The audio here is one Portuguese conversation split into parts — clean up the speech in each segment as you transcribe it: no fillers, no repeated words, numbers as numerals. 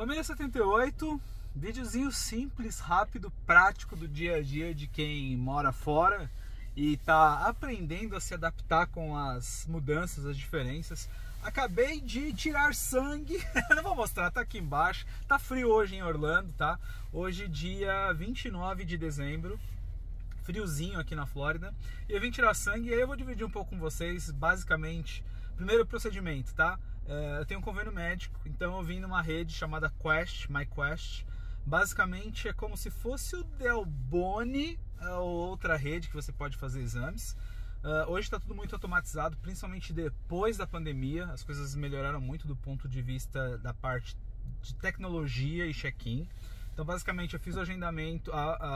Família 78, videozinho simples, rápido, prático do dia a dia de quem mora fora e tá aprendendo a se adaptar com as mudanças, as diferenças. Acabei de tirar sangue, não vou mostrar, tá aqui embaixo, tá frio hoje em Orlando, tá? Hoje dia 29 de dezembro, friozinho aqui na Flórida, e eu vim tirar sangue e aí eu vou dividir um pouco com vocês, basicamente, primeiro o procedimento, tá? Eu tenho um convênio médico, então eu vim numa rede chamada Quest, MyQuest. Basicamente é como se fosse o Delbone, ou outra rede que você pode fazer exames. Hoje está tudo muito automatizado, principalmente depois da pandemia. As coisas melhoraram muito do ponto de vista da parte de tecnologia e check-in. Então basicamente eu fiz o agendamento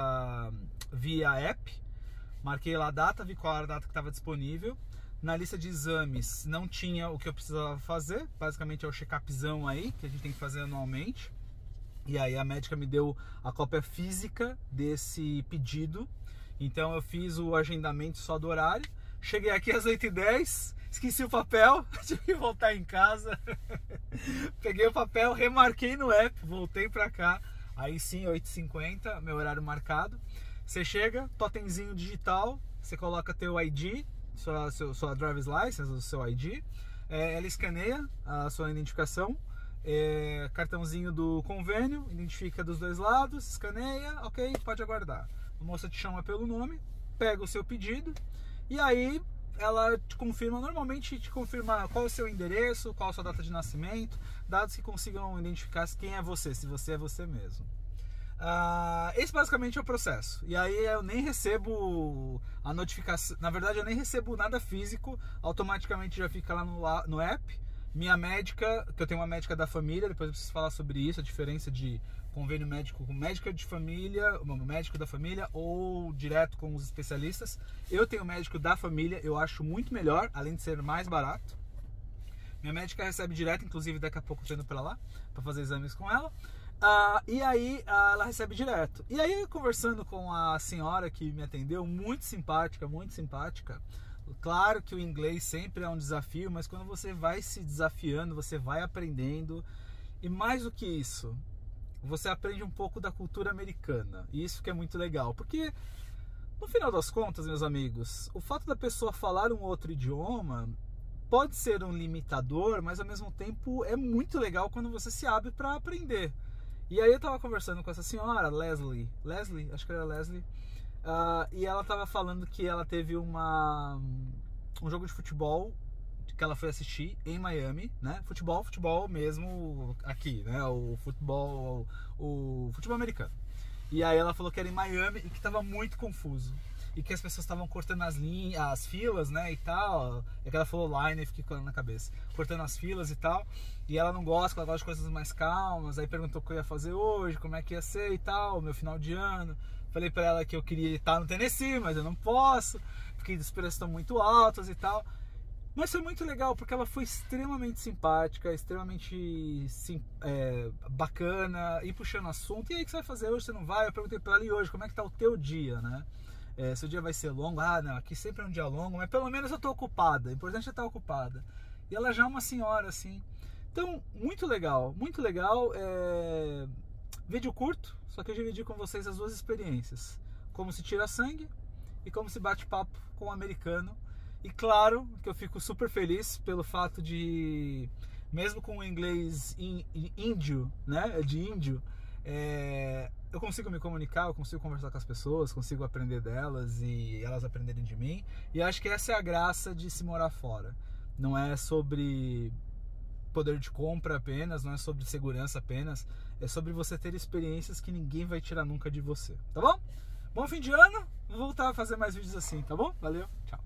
via app, marquei lá a data, vi qual era a data que estava disponível. Na lista de exames não tinha o que eu precisava fazer, basicamente é o check-upzão aí, que a gente tem que fazer anualmente. E aí a médica me deu a cópia física desse pedido, então eu fiz o agendamento só do horário. Cheguei aqui às 8h10, esqueci o papel, tive que voltar em casa. Peguei o papel, remarquei no app, voltei pra cá. Aí sim, 8h50, meu horário marcado. Você chega, totemzinho digital, você coloca teu ID, sua driver's license, o seu ID, ela escaneia a sua identificação, cartãozinho do convênio, identifica dos dois lados, escaneia, ok, pode aguardar. A moça te chama pelo nome, pega o seu pedido e aí ela te confirma, normalmente te confirma qual é o seu endereço, qual a sua data de nascimento, dados que consigam identificar quem é você, se você é você mesmo. Esse basicamente é o processo. E aí eu nem recebo a notificação, na verdade eu nem recebo nada físico, automaticamente já fica lá no app. Minha médica, que eu tenho uma médica da família, depois eu preciso falar sobre isso, a diferença de convênio médico com médica de família, médico da família ou direto com os especialistas. Eu tenho médico da família, eu acho muito melhor, além de ser mais barato. Minha médica recebe direto, inclusive daqui a pouco eu tô indo pra lá para fazer exames com ela. E aí ela recebe direto. E aí conversando com a senhora que me atendeu, muito simpática, muito simpática. Claro que o inglês sempre é um desafio, mas quando você vai se desafiando, você vai aprendendo. E mais do que isso, você aprende um pouco da cultura americana. E isso que é muito legal, porque no final das contas, meus amigos, o fato da pessoa falar um outro idioma pode ser um limitador, mas ao mesmo tempo é muito legal quando você se abre para aprender. E aí eu tava conversando com essa senhora, Leslie, acho que era Leslie, e ela tava falando que ela teve um jogo de futebol que ela foi assistir em Miami, né? Futebol mesmo aqui, né? O futebol americano. E aí ela falou que era em Miami e que tava muito confuso. E que as pessoas estavam cortando as filas, né, e tal. É que ela falou line e fiquei com ela na cabeça. Cortando as filas e tal. E ela não gosta, ela gosta de coisas mais calmas. Aí perguntou o que eu ia fazer hoje, como é que ia ser e tal, meu final de ano. Falei pra ela que eu queria estar no Tennessee, mas eu não posso, porque os preços estão muito altos e tal. Mas foi muito legal, porque ela foi extremamente simpática, extremamente bacana, e puxando assunto. E aí, o que você vai fazer hoje? Você não vai? Eu perguntei pra ela, e hoje, como é que tá o teu dia, né? Se o dia vai ser longo, não, aqui sempre é um dia longo, mas pelo menos eu tô ocupada, o importante é estar ocupada. E ela já é uma senhora, assim. Então, muito legal, vídeo curto, só que eu dividi com vocês as duas experiências. Como se tira sangue e como se bate papo com um americano. E claro que eu fico super feliz pelo fato de, mesmo com o inglês índio, né, de índio, eu consigo me comunicar, eu consigo conversar com as pessoas, consigo aprender delas e elas aprenderem de mim. E acho que essa é a graça de se morar fora. Não é sobre poder de compra apenas, não é sobre segurança apenas, é sobre você ter experiências que ninguém vai tirar nunca de você, tá bom? Bom fim de ano, vou voltar a fazer mais vídeos assim, tá bom? Valeu, tchau!